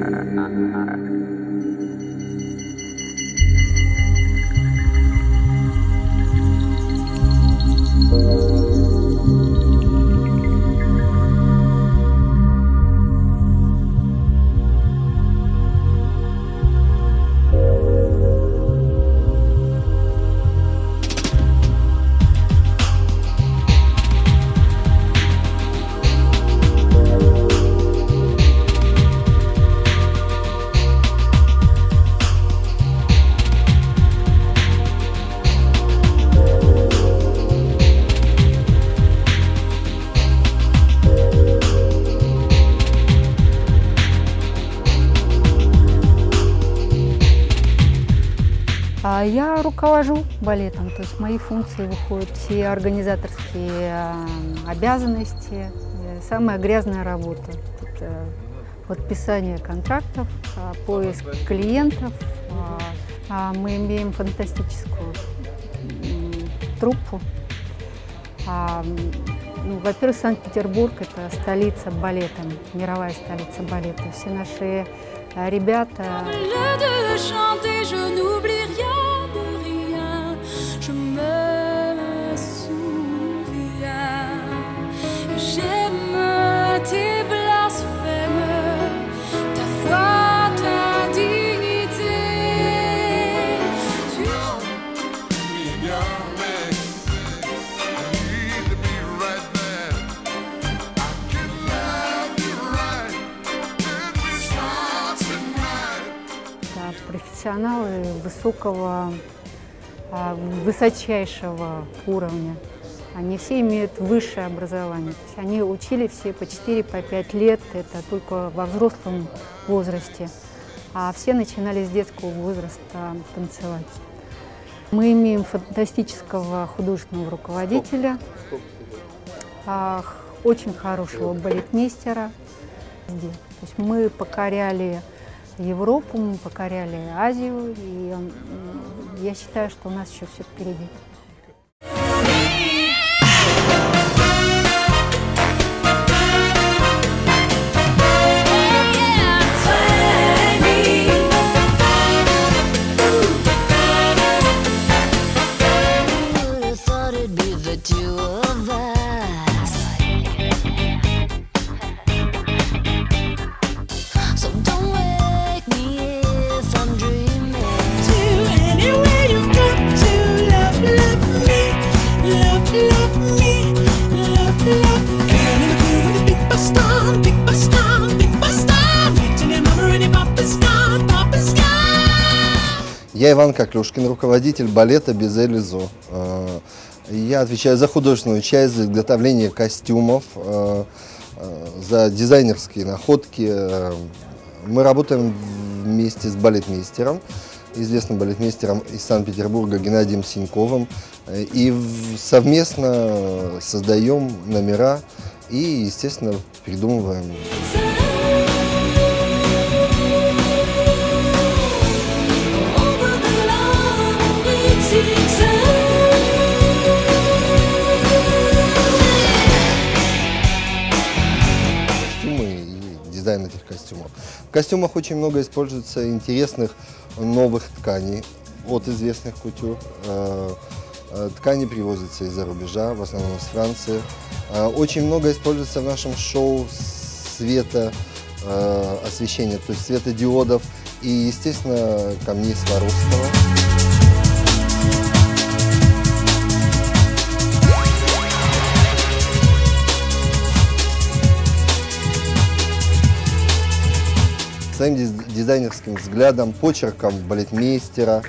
Я руковожу балетом, то есть мои функции выходят все организаторские обязанности. Самая грязная работа – это подписание контрактов, поиск клиентов. Мы имеем фантастическую труппу. Во-первых, Санкт-Петербург – это столица балета, мировая столица балета. Все наши ребята… Профессионалы высочайшего уровня. Они все имеют высшее образование. То есть они учили все по 4-5 лет, это только во взрослом возрасте. А все начинали с детского возраста танцевать. Мы имеем фантастического художественного руководителя, очень хорошего балетмейстера. То есть мы покоряли Европу, мы покоряли Азию, и я считаю, что у нас еще все впереди. Я Иван Коклюшкин, руководитель балета «Безе Лизо». Я отвечаю за художественную часть, за изготовление костюмов, за дизайнерские находки. Мы работаем вместе с балетмейстером, известным балетмейстером из Санкт-Петербурга Геннадием Синьковым. И совместно создаем номера и, естественно, придумываем. Дизайн этих костюмов. В костюмах очень много используется интересных новых тканей от известных кутюр. Ткани привозятся из-за рубежа, в основном из Франции. Очень много используется в нашем шоу света, освещения, то есть светодиодов и, естественно, камней Сваровского. Своим дизайнерским взглядом, почерком балетмейстера.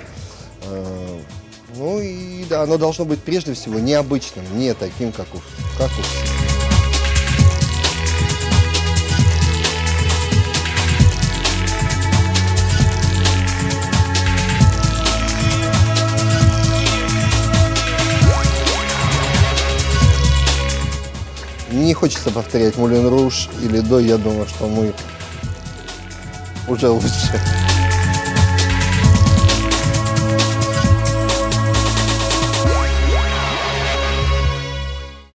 Ну и да, оно должно быть прежде всего необычным, не таким, как у всех. Не хочется повторять Мулен Руж или До, я думаю, что мы уже лучше.